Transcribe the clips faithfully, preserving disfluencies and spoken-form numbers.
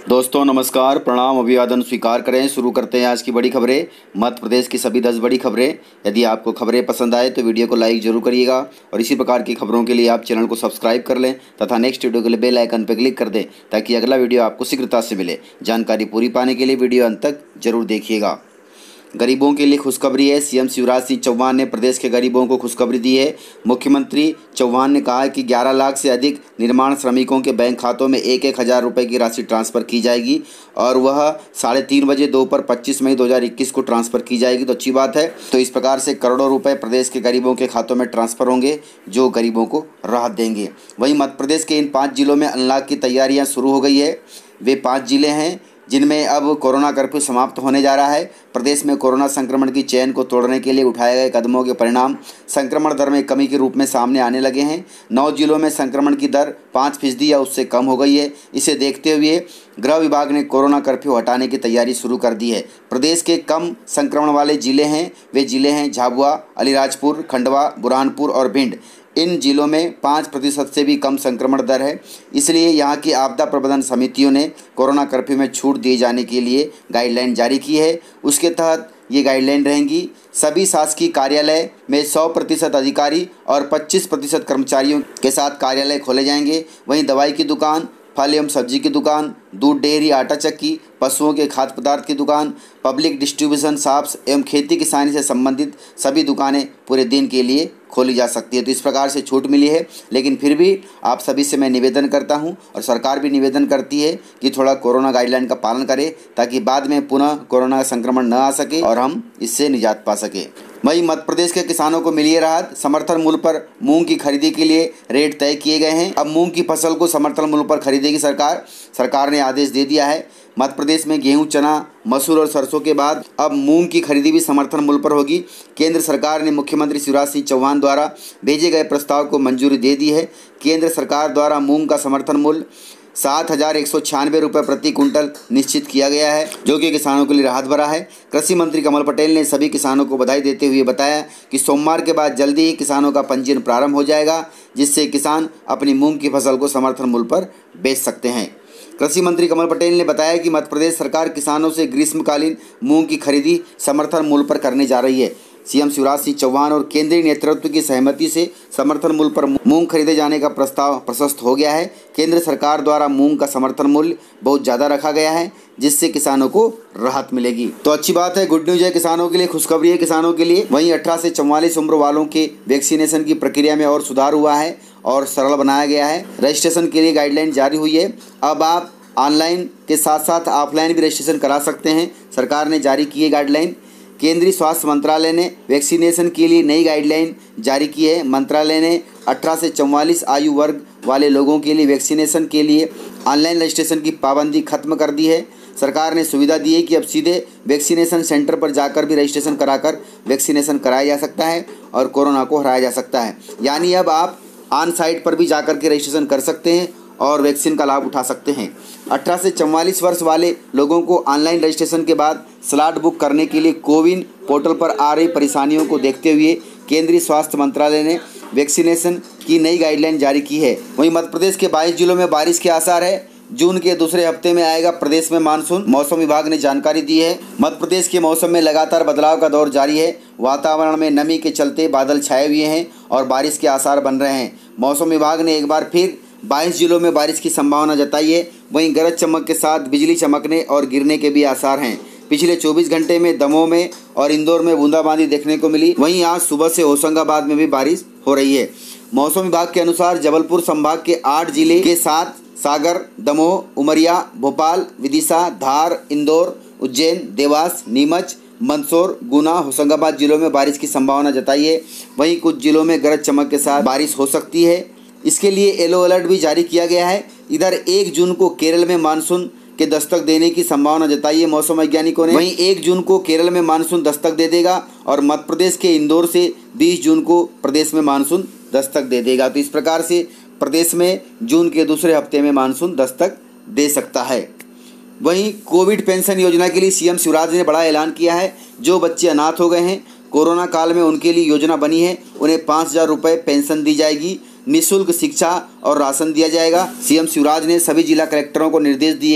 दोस्तों नमस्कार, प्रणाम, अभिवादन स्वीकार करें। शुरू करते हैं आज की बड़ी खबरें। मध्य प्रदेश की सभी दस बड़ी खबरें। यदि आपको खबरें पसंद आए तो वीडियो को लाइक जरूर करिएगा और इसी प्रकार की खबरों के लिए आप चैनल को सब्सक्राइब कर लें तथा नेक्स्ट वीडियो के लिए बेल आइकन पर क्लिक कर दें ताकि अगला वीडियो आपको शीघ्रता से मिले। जानकारी पूरी पाने के लिए वीडियो अंत तक जरूर देखिएगा। गरीबों के लिए खुशखबरी है। सीएम शिवराज सिंह चौहान ने प्रदेश के गरीबों को खुशखबरी दी है। मुख्यमंत्री चौहान ने कहा है कि ग्यारह लाख से अधिक निर्माण श्रमिकों के बैंक खातों में एक एक हज़ार रुपये की राशि ट्रांसफ़र की जाएगी और वह साढ़े तीन बजे दोपहर पच्चीस मई दो हज़ार इक्कीस को ट्रांसफ़र की जाएगी। तो अच्छी बात है। तो इस प्रकार से करोड़ों रुपये प्रदेश के गरीबों के खातों में ट्रांसफ़र होंगे जो गरीबों को राहत देंगे। वहीं मध्य प्रदेश के इन पाँच जिलों में अनलॉक की तैयारियाँ शुरू हो गई है। वे पाँच जिले हैं जिनमें अब कोरोना कर्फ्यू समाप्त होने जा रहा है। प्रदेश में कोरोना संक्रमण की चेन को तोड़ने के लिए उठाए गए कदमों के परिणाम संक्रमण दर में कमी के रूप में सामने आने लगे हैं। नौ जिलों में संक्रमण की दर पाँच फीसदी या उससे कम हो गई है। इसे देखते हुए गृह विभाग ने कोरोना कर्फ्यू हटाने की तैयारी शुरू कर दी है। प्रदेश के कम संक्रमण वाले जिले हैं वे जिले हैं झाबुआ, अलीराजपुर, खंडवा, बुरहानपुर और भिंड। इन जिलों में पाँच प्रतिशत से भी कम संक्रमण दर है। इसलिए यहाँ की आपदा प्रबंधन समितियों ने कोरोना कर्फ्यू में छूट दिए जाने के लिए गाइडलाइन जारी की है। उसके तहत ये गाइडलाइन रहेंगी। सभी शासकीय कार्यालय में सौ प्रतिशत अधिकारी और पच्चीस प्रतिशत कर्मचारियों के साथ कार्यालय खोले जाएंगे। वहीं दवाई की दुकान, फल एवं सब्जी की दुकान, दूध डेयरी, आटा चक्की, पशुओं के खाद्य पदार्थ की दुकान, पब्लिक डिस्ट्रीब्यूशन शॉप्स एवं खेती किसानी से संबंधित सभी दुकानें पूरे दिन के लिए खोली जा सकती है। तो इस प्रकार से छूट मिली है, लेकिन फिर भी आप सभी से मैं निवेदन करता हूं और सरकार भी निवेदन करती है कि थोड़ा कोरोना गाइडलाइन का पालन करें ताकि बाद में पुनः कोरोना संक्रमण न आ सके और हम इससे निजात पा सकें। वहीं मध्य प्रदेश के किसानों को मिली है राहत। समर्थन मूल्य पर मूंग की खरीदी के लिए रेट तय किए गए हैं। अब मूंग की फसल को समर्थन मूल्य पर खरीदेगी सरकार। सरकार ने आदेश दे दिया है। मध्य प्रदेश में गेहूं, चना, मसूर और सरसों के बाद अब मूंग की खरीदी भी समर्थन मूल्य पर होगी। केंद्र सरकार ने मुख्यमंत्री शिवराज सिंह चौहान द्वारा भेजे गए प्रस्ताव को मंजूरी दे दी है। केंद्र सरकार द्वारा मूंग का समर्थन मूल्य सात हज़ार एक सौ छियानवे रुपये प्रति कुंटल निश्चित किया गया है, जो कि किसानों के लिए राहत भरा है। कृषि मंत्री कमल पटेल ने सभी किसानों को बधाई देते हुए बताया कि सोमवार के बाद जल्दी ही किसानों का पंजीयन प्रारंभ हो जाएगा, जिससे किसान अपनी मूंग की फसल को समर्थन मूल्य पर बेच सकते हैं। कृषि मंत्री कमल पटेल ने बताया कि मध्य प्रदेश सरकार किसानों से ग्रीष्मकालीन मूंग की खरीदी समर्थन मूल्य पर करने जा रही है। सीएम शिवराज सिंह चौहान और केंद्रीय नेतृत्व की सहमति से समर्थन मूल्य पर मूंग खरीदे जाने का प्रस्ताव प्रशस्त हो गया है। केंद्र सरकार द्वारा मूंग का समर्थन मूल्य बहुत ज़्यादा रखा गया है, जिससे किसानों को राहत मिलेगी। तो अच्छी बात है, गुड न्यूज है किसानों के लिए, खुशखबरी है किसानों के लिए। वहीं अठारह से चौवालीस उम्र वालों के वैक्सीनेशन की प्रक्रिया में और सुधार हुआ है और सरल बनाया गया है। रजिस्ट्रेशन के लिए गाइडलाइन जारी हुई है। अब आप ऑनलाइन के साथ साथ ऑफलाइन भी रजिस्ट्रेशन करा सकते हैं। सरकार ने जारी की है गाइडलाइन। केंद्रीय स्वास्थ्य मंत्रालय ने वैक्सीनेशन के लिए नई गाइडलाइन जारी की है। मंत्रालय ने अठारह से चौवालीस आयु वर्ग वाले लोगों के लिए वैक्सीनेशन के लिए ऑनलाइन रजिस्ट्रेशन की पाबंदी खत्म कर दी है। सरकार ने सुविधा दी है कि अब सीधे वैक्सीनेशन सेंटर पर जाकर भी रजिस्ट्रेशन कराकर वैक्सीनेशन कराया जा सकता है और कोरोना को हराया जा सकता है। यानी अब आप ऑन साइट पर भी जाकर के रजिस्ट्रेशन कर सकते हैं और वैक्सीन का लाभ उठा सकते हैं। अठारह से चौवालीस वर्ष वाले लोगों को ऑनलाइन रजिस्ट्रेशन के बाद स्लॉट बुक करने के लिए कोविन पोर्टल पर आ रही परेशानियों को देखते हुए केंद्रीय स्वास्थ्य मंत्रालय ने वैक्सीनेशन की नई गाइडलाइन जारी की है। वहीं मध्य प्रदेश के बाईस जिलों में बारिश के आसार है। जून के दूसरे हफ्ते में आएगा प्रदेश में मानसून, मौसम विभाग ने जानकारी दी है। मध्य प्रदेश के मौसम में लगातार बदलाव का दौर जारी है। वातावरण में नमी के चलते बादल छाए हुए हैं और बारिश के आसार बन रहे हैं। मौसम विभाग ने एक बार फिर बाईस जिलों में बारिश की संभावना जताई है। वहीं गरज चमक के साथ बिजली चमकने और गिरने के भी आसार हैं। पिछले चौबीस घंटे में दमोह में और इंदौर में बूंदाबांदी देखने को मिली। वहीं आज सुबह से होशंगाबाद में भी बारिश हो रही है। मौसम विभाग के अनुसार जबलपुर संभाग के आठ जिले के साथ सागर, दमोह, उमरिया, भोपाल, विदिशा, धार, इंदौर, उज्जैन, देवास, नीमच, मंदसौर, गुना, होशंगाबाद जिलों में बारिश की संभावना जताई है। वहीं कुछ जिलों में गरज चमक के साथ बारिश हो सकती है। इसके लिए येलो अलर्ट भी जारी किया गया है। इधर एक जून को केरल में मानसून के दस्तक देने की संभावना जताई है मौसम वैज्ञानिकों ने। वहीं एक जून को केरल में मानसून दस्तक दे देगा और मध्य प्रदेश के इंदौर से बीस जून को प्रदेश में मानसून दस्तक दे देगा। तो इस प्रकार से प्रदेश में जून के दूसरे हफ्ते में मानसून दस्तक दे सकता है। वहीं कोविड पेंशन योजना के लिए सीएम शिवराज ने बड़ा ऐलान किया है। जो बच्चे अनाथ हो गए हैं, कोरोना काल में उनके लिए योजना बनी है। उन्हें पाँच हज़ार रुपये पेंशन दी जाएगी। निःशुल्क शिक्षा और राशन दिया जाएगा। सीएम शिवराज ने सभी जिला कलेक्टरों को निर्देश दिए हैं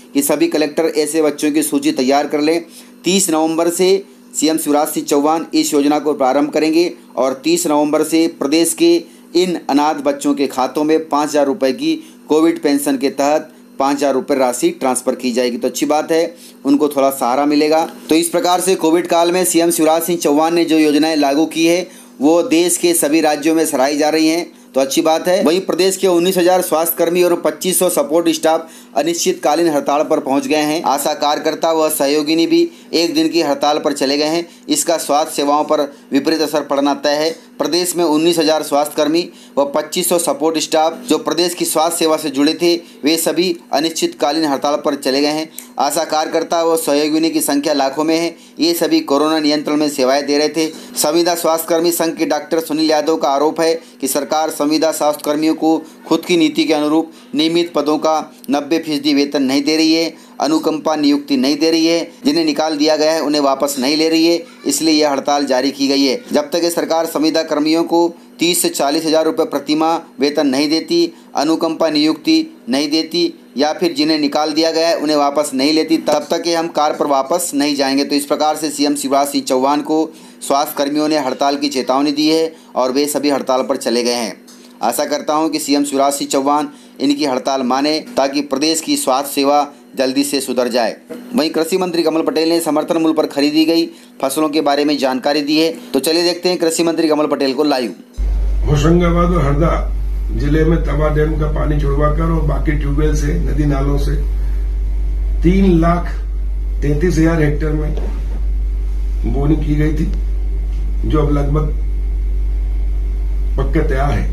कि सभी कलेक्टर ऐसे बच्चों की सूची तैयार कर लें। तीस नवंबर से सीएम शिवराज सिंह चौहान इस योजना को प्रारंभ करेंगे और तीस नवंबर से प्रदेश के इन अनाथ बच्चों के खातों में पाँच हज़ार रुपये की कोविड पेंशन के तहत पाँच हज़ार रुपये राशि ट्रांसफ़र की जाएगी। तो अच्छी बात है, उनको थोड़ा सहारा मिलेगा। तो इस प्रकार से कोविड काल में सीएम शिवराज सिंह चौहान ने जो योजनाएं लागू की है वो देश के सभी राज्यों में सराही जा रही हैं। तो अच्छी बात है। वहीं प्रदेश के उन्नीस हज़ार स्वास्थ्यकर्मी और पच्चीस सौ सपोर्ट स्टाफ अनिश्चितकालीन हड़ताल पर पहुंच गए हैं। आशा कार्यकर्ता व सहयोगिनी भी एक दिन की हड़ताल पर चले गए हैं। इसका स्वास्थ्य सेवाओं पर विपरीत असर पड़ना तय है। प्रदेश में उन्नीस हज़ार स्वास्थ्यकर्मी व पच्चीस सौ सपोर्ट स्टाफ जो प्रदेश की स्वास्थ्य सेवा से जुड़े थे वे सभी अनिश्चितकालीन हड़ताल पर चले गए हैं। आशा कार्यकर्ता व सहयोगिनी की संख्या लाखों में है। ये सभी कोरोना नियंत्रण में सेवाएं दे रहे थे। संविदा स्वास्थ्यकर्मी संघ के डॉक्टर सुनील यादव का आरोप है कि सरकार संविदा स्वास्थ्यकर्मियों को खुद की नीति के अनुरूप नियमित पदों का नब्बे फीसदी वेतन नहीं दे रही है, अनुकंपा नियुक्ति नहीं दे रही है, जिन्हें निकाल दिया गया है उन्हें वापस नहीं ले रही है। इसलिए यह हड़ताल जारी की गई है। जब तक ये सरकार संविदा कर्मियों को तीस से चालीस हज़ार रुपये प्रतिमाह वेतन नहीं देती, अनुकंपा नियुक्ति नहीं देती या फिर जिन्हें निकाल दिया गया है उन्हें वापस नहीं लेती, तब तक ये हम कार पर वापस नहीं जाएंगे। तो इस प्रकार से सीएम शिवराज सिंह चौहान को स्वास्थ्य कर्मियों ने हड़ताल की चेतावनी दी है और वे सभी हड़ताल पर चले गए हैं। आशा करता हूं कि सीएम शिवराज सिंह चौहान इनकी हड़ताल माने ताकि प्रदेश की स्वास्थ्य सेवा जल्दी से सुधर जाए। वहीं कृषि मंत्री कमल पटेल ने समर्थन मूल्य पर खरीदी गई फसलों के बारे में जानकारी दी है। तो चलिए देखते हैं कृषि मंत्री कमल पटेल को लाइव। होशंगाबाद और हरदा जिले में तवा डैम का पानी छुड़वाकर और बाकी ट्यूबवेल से, नदी नालों से तीन लाख तैतीस हजार हेक्टेयर में बोनी की गई थी, जो अब लगभग पक्के तैयार है।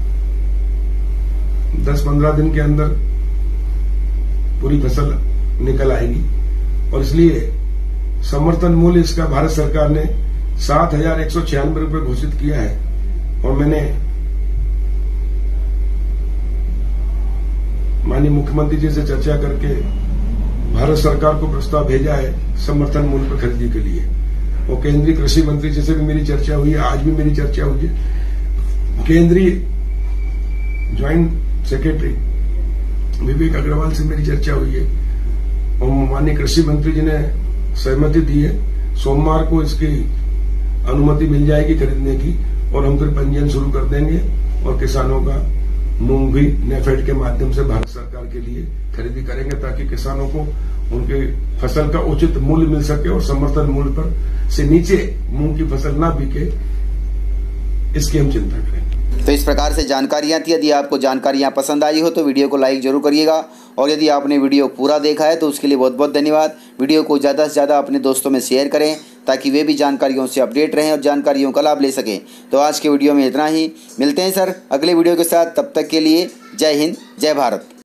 दस पंद्रह दिन के अंदर पूरी फसल निकल आएगी और इसलिए समर्थन मूल्य इसका भारत सरकार ने सात हजार एक सौ छियानवे रुपये घोषित किया है। और मैंने माननीय मुख्यमंत्री जी से चर्चा करके भारत सरकार को प्रस्ताव भेजा है समर्थन मूल्य पर खरीदी के लिए। और केंद्रीय कृषि मंत्री जी से भी मेरी चर्चा हुई है, आज भी मेरी चर्चा हुई है। केंद्रीय ज्वाइंट सेक्रेटरी विवेक अग्रवाल से मेरी चर्चा हुई है और माननीय कृषि मंत्री जी ने सहमति दी है। सोमवार को इसकी अनुमति मिल जाएगी खरीदने की और हम फिर पंजीयन शुरू कर देंगे और किसानों का मूंग भी नेफेड के माध्यम से भारत सरकार के लिए खरीदी करेंगे ताकि किसानों को उनके फसल का उचित मूल्य मिल सके और समर्थन मूल्य पर से नीचे मूंग की फसल ना बिके, इसकी हम चिंता करेंगे। तो इस प्रकार से जानकारियाँ थी। यदि आपको जानकारियाँ पसंद आई हो तो वीडियो को लाइक जरूर करिएगा और यदि आपने वीडियो पूरा देखा है तो उसके लिए बहुत बहुत धन्यवाद। वीडियो को ज़्यादा से ज़्यादा अपने दोस्तों में शेयर करें ताकि वे भी जानकारियों से अपडेट रहें और जानकारियों का लाभ ले सकें। तो आज के वीडियो में इतना ही, मिलते हैं सर अगले वीडियो के साथ। तब तक के लिए जय हिंद, जय भारत।